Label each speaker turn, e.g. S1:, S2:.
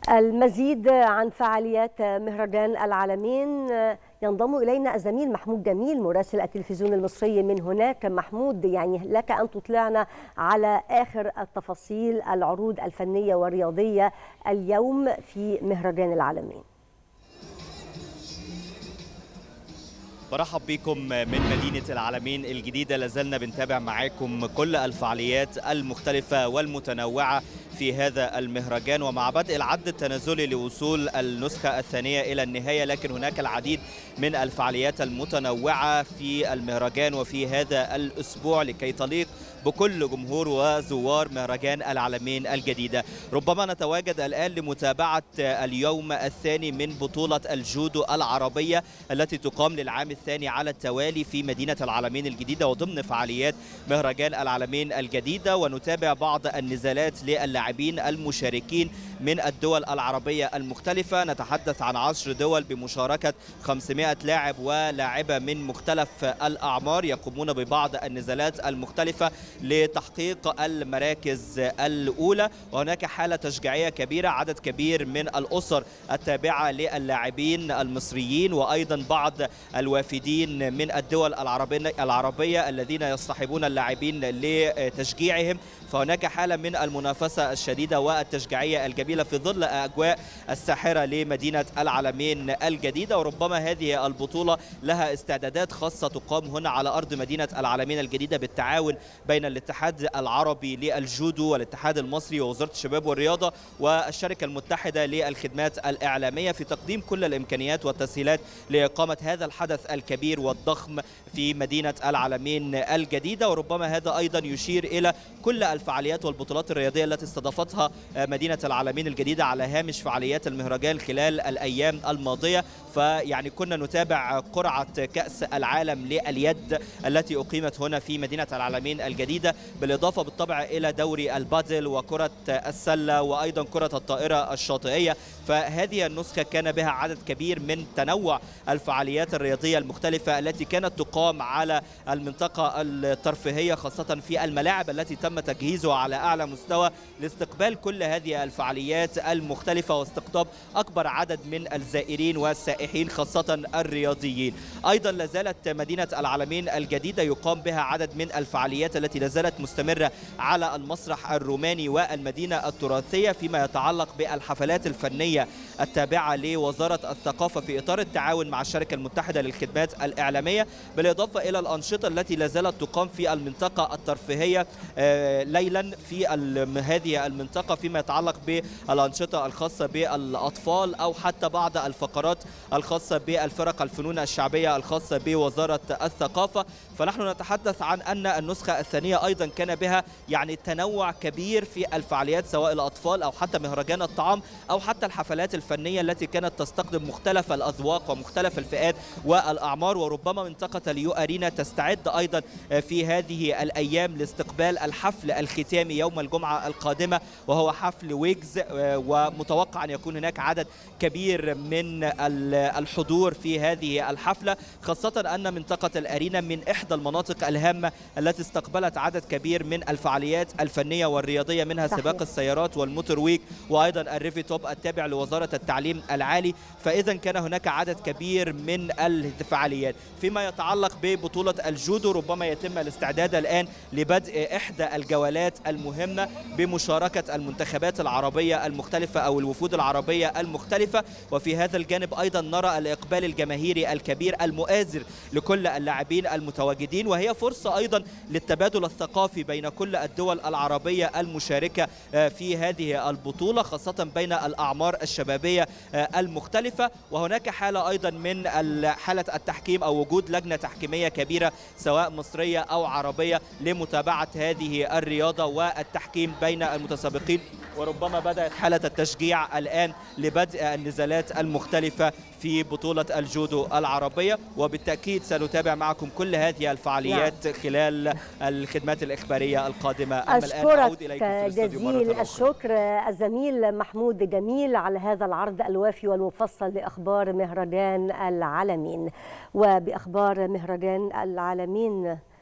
S1: المزيد عن فعاليات مهرجان العالمين ينضم إلينا الزميل محمود جميل مراسل التلفزيون المصري من هناك. محمود، يعني لك أن تطلعنا على آخر التفاصيل العروض الفنية والرياضية اليوم في مهرجان العالمين.
S2: برحب بكم من مدينة العالمين الجديدة. لازلنا بنتابع معاكم كل الفعاليات المختلفة والمتنوعة في هذا المهرجان، ومع بدء العد التنازلي لوصول النسخة الثانية إلى النهاية، لكن هناك العديد من الفعاليات المتنوعة في المهرجان وفي هذا الأسبوع لكي تليق بكل جمهور وزوار مهرجان العالمين الجديدة. ربما نتواجد الآن لمتابعة اليوم الثاني من بطولة الجودو العربية التي تقام للعام الثاني على التوالي في مدينة العالمين الجديدة وضمن فعاليات مهرجان العالمين الجديدة، ونتابع بعض النزالات للاعبين المشاركين من الدول العربية المختلفة. نتحدث عن 10 دول بمشاركة 500 لاعب ولاعبة من مختلف الأعمار يقومون ببعض النزالات المختلفة لتحقيق المراكز الأولى، وهناك حالة تشجيعية كبيرة. عدد كبير من الأسر التابعة للاعبين المصريين وأيضا بعض الوافدين من الدول العربية الذين يصطحبون اللاعبين لتشجيعهم، فهناك حالة من المنافسة الشديدة والتشجيعية الجميلة في ظل أجواء الساحرة لمدينة العالمين الجديدة. وربما هذه البطولة لها استعدادات خاصة تقام هنا على أرض مدينة العالمين الجديدة بالتعاون بين الاتحاد العربي للجودو والاتحاد المصري ووزارة الشباب والرياضة والشركة المتحدة للخدمات الإعلامية في تقديم كل الإمكانيات والتسهيلات لإقامة هذا الحدث الكبير والضخم في مدينة العالمين الجديدة. وربما هذا أيضا يشير إلى كل الفعاليات والبطولات الرياضية التي استضافتها مدينة العالمين الجديدة على هامش فعاليات المهرجان خلال الأيام الماضية. فيعني كنا نتابع قرعة كأس العالم لليد التي أقيمت هنا في مدينة العالمين الجديدة، بالإضافة بالطبع إلى دوري البادل وكرة السلة وأيضا كرة الطائرة الشاطئية. فهذه النسخة كان بها عدد كبير من تنوع الفعاليات الرياضية المختلفة التي كانت تقام على المنطقة الترفيهية، خاصة في الملاعب التي تم تجهيزها على أعلى مستوى لاستقبال كل هذه الفعاليات المختلفة واستقطاب أكبر عدد من الزائرين والسائحين خاصة الرياضيين. أيضا لازالت مدينة العالمين الجديدة يقام بها عدد من الفعاليات التي لازالت مستمرة على المسرح الروماني والمدينة التراثية فيما يتعلق بالحفلات الفنية التابعة لوزارة الثقافة في إطار التعاون مع الشركة المتحدة للخدمات الإعلامية، بالإضافة إلى الأنشطة التي لازالت تقام في المنطقة الترفيهية ليلا في هذه المنطقة فيما يتعلق بالأنشطة الخاصة بالأطفال أو حتى بعض الفقرات الخاصة بالفرق الفنون الشعبية الخاصة بوزارة الثقافة. فنحن نتحدث عن أن النسخة الثانية أيضا كان بها يعني تنوع كبير في الفعاليات سواء الأطفال أو حتى مهرجان الطعام أو حتى الحفلات الفنية التي كانت تستخدم مختلف الأذواق ومختلف الفئات والأعمار. وربما منطقة اليو أرينا تستعد أيضا في هذه الأيام لاستقبال الحفل الختامي يوم الجمعة القادمة وهو حفل ويجز، ومتوقع أن يكون هناك عدد كبير من الحضور في هذه الحفلة، خاصة أن منطقة الأرينا من إحدى المناطق الهامة التي استقبلت عدد كبير من الفعاليات الفنية والرياضية منها سباق السيارات والموتور ويك وأيضا الريفي توب التابع لوزارة التعليم العالي. فإذا كان هناك عدد كبير من الفعاليات. فيما يتعلق ببطولة الجودو ربما يتم الاستعداد الآن لبدء إحدى الجولات المهمة بمشاركة المنتخبات العربية المختلفة أو الوفود العربية المختلفة. وفي هذا الجانب أيضا نرى الإقبال الجماهيري الكبير المؤازر لكل اللاعبين المتواجدين، وهي فرصة أيضا للتبادل الثقافي بين كل الدول العربية المشاركة في هذه البطولة خاصة بين الأعمار الشبابية المختلفة. وهناك حالة أيضا من حالة التحكيم أو وجود لجنة تحكيمية كبيرة سواء مصرية أو عربية لمتابعة هذه الرياضة والتحكيم بين المتسابقين. وربما بدأت حالة التشجيع الآن لبدء النزالات المختلفة في بطولة الجودو العربية، وبالتأكيد سنتابع معكم كل هذه الفعاليات خلال الخدمات الإخبارية القادمة.
S1: أما الآن أعود إليكم في الاستوديو مرة أخرى. الشكر الزميل محمود جميل على هذا العرض الوافي والمفصل لأخبار مهرجان العالمين. وبأخبار مهرجان العالمين